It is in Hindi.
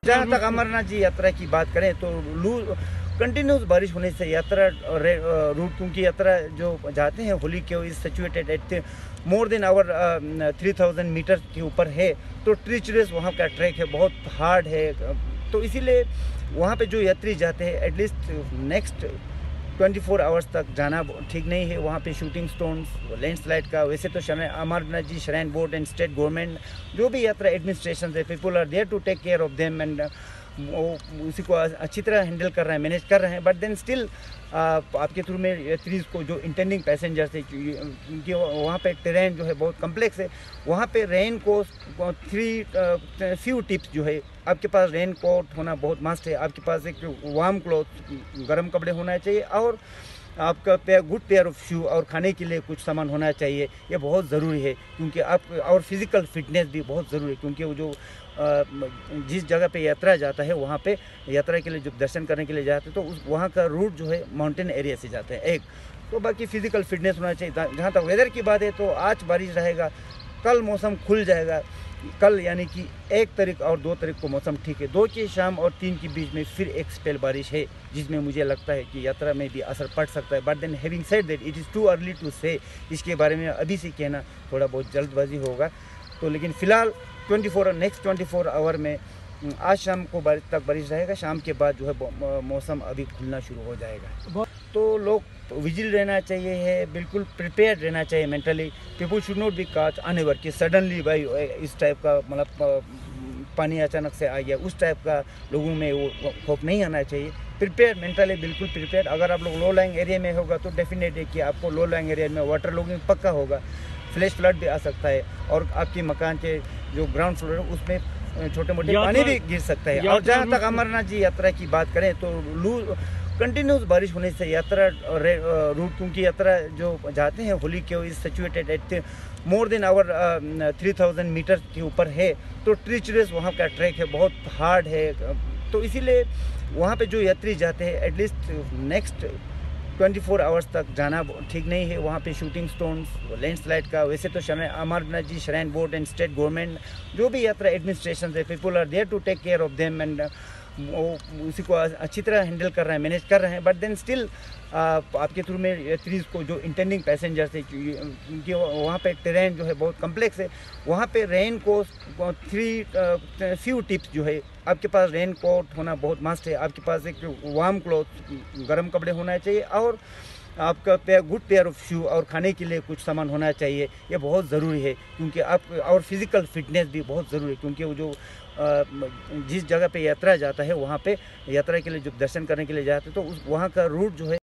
जहाँ तक अमरनाथ जी यात्रा की बात करें तो कंटिन्यूस बारिश होने से यात्रा रूट, क्योंकि यात्रा जो जाते हैं होली के, is situated at more than our 3000 metre के ऊपर है, तो ट्रीचरस वहाँ का ट्रैक है, बहुत हार्ड है। तो इसीलिए वहाँ पे जो यात्री जाते हैं एटलीस्ट नेक्स्ट 24 आवर्स तक जाना ठीक नहीं है। वहाँ पे शूटिंग स्टोन्स, लैंडस्लाइड का, वैसे तो Amarnath ji shrine board and state government जो भी यात्रा एडमिनिस्ट्रेशन है, people are there to take care of them and उसी को अच्छी तरह हैंडल कर रहे हैं, मैनेज कर रहे हैं। बट देन स्टिल आपके थ्रू में यात्री को जो इंटेंडिंग पैसेंजर्स है, क्योंकि वहाँ पे टेरेन जो है बहुत कम्प्लेक्स है, वहाँ पे रेन को फ्यू टिप्स जो है, आपके पास रेन कोट होना बहुत मस्ट है, आपके पास एक वार्म क्लॉथ गर्म कपड़े होना चाहिए, और आपका गुड पेयर ऑफ शू और खाने के लिए कुछ सामान होना चाहिए। ये बहुत ज़रूरी है, क्योंकि आप और फिज़िकल फिटनेस भी बहुत ज़रूरी है, क्योंकि वो जो जिस जगह पे यात्रा जाता है वहाँ पे यात्रा के लिए जब दर्शन करने के लिए जाते हैं तो उस वहाँ का रूट जो है माउंटेन एरिया से जाते हैं एक, तो बाकी फिज़िकल फिटनेस होना चाहिए। जहाँ तक वेदर की बात है तो आज बारिश रहेगा, कल मौसम खुल जाएगा। कल यानी कि 1 तारीख और 2 तारीख को मौसम ठीक है, 2 की शाम और 3 के बीच में फिर एक स्पेल बारिश है, जिसमें मुझे लगता है कि यात्रा में भी असर पड़ सकता है। But then having said that it is too early to say, इसके बारे में अभी से कहना थोड़ा बहुत जल्दबाजी होगा। तो लेकिन फ़िलहाल नेक्स्ट 24 आवर में आज शाम को तक बारिश रहेगा, शाम के बाद जो है मौसम अभी खुलना शुरू हो जाएगा। तो लोग विजिल रहना चाहिए है, बिल्कुल प्रिपेयर्ड रहना चाहिए mentally. People should not be caught unaware कि सडनली भाई इस टाइप का मतलब पानी अचानक से आ गया, उस टाइप का लोगों में वो खौफ नहीं आना चाहिए। प्रिपेयर मेंटली, बिल्कुल प्रिपेयर। अगर आप लोग लो लाइंग एरिया में होगा तो डेफिनेट है कि आपको लो लाइंग एरिया में वाटर लॉगिंग पक्का होगा, फ्लैश फ्लड भी आ सकता है, और आपके मकान के जो ग्राउंड फ्लोर है उसमें छोटे मोटे पानी भी गिर सकता है। और जहाँ तक अमरनाथ जी यात्रा की बात करें तो कंटिन्यूस बारिश होने से यात्रा रूट, क्योंकि यात्रा जो जाते हैं होली के, is situated at more than our 3000 metre के ऊपर है, तो ट्रीचरस वहाँ का ट्रैक है, बहुत हार्ड है। तो इसीलिए वहाँ पे जो यात्री जाते हैं एटलीस्ट नेक्स्ट 24 आवर्स तक जाना ठीक नहीं है। वहाँ पे शूटिंग स्टोन्स, लैंडस्लाइड का, वैसे तो Amarnath ji shrine board and state government जो भी यात्रा एडमिनिस्ट्रेशन है, people are there to take care of them and उसी को अच्छी तरह हैंडल कर रहे हैं, मैनेज कर रहे हैं। बट देन स्टिल आपके थ्रू में यात्री को जो इंटेंडिंग पैसेंजर्स है, क्योंकि वहाँ पे टेरेन जो है बहुत कम्प्लेक्स है, वहाँ पे रेन को फ्यू टिप्स जो है, आपके पास रेन कोट होना बहुत मस्ट है, आपके पास एक वार्म क्लॉथ गर्म कपड़े होना चाहिए, और आपका गुड पेयर ऑफ शू और खाने के लिए कुछ सामान होना चाहिए। ये बहुत ज़रूरी है, क्योंकि आप और फिज़िकल फिटनेस भी बहुत ज़रूरी है, क्योंकि वो जो जिस जगह पे यात्रा जाता है वहाँ पे यात्रा के लिए जब दर्शन करने के लिए जाते हैं तो उस वहाँ का रूट जो है